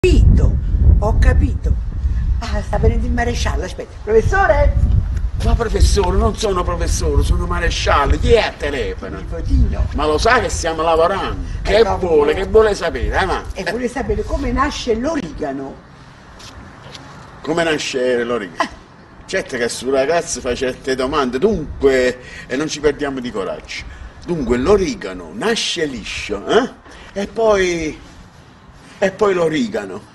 Capito, ho capito. Ah, sta venendo il maresciallo, aspetta. Professore? Ma professore, non sono professore, sono maresciallo. Chi è a telefono? Nipotino. Ma lo sa che stiamo lavorando? No. Che vuole sapere? Ma E vuole sapere come nasce l'origano. come nasce l'origano? Certo che su ragazzi fa certe domande, dunque, e non ci perdiamo di coraggio. Dunque, l'origano nasce liscio, eh? E poi l'origano.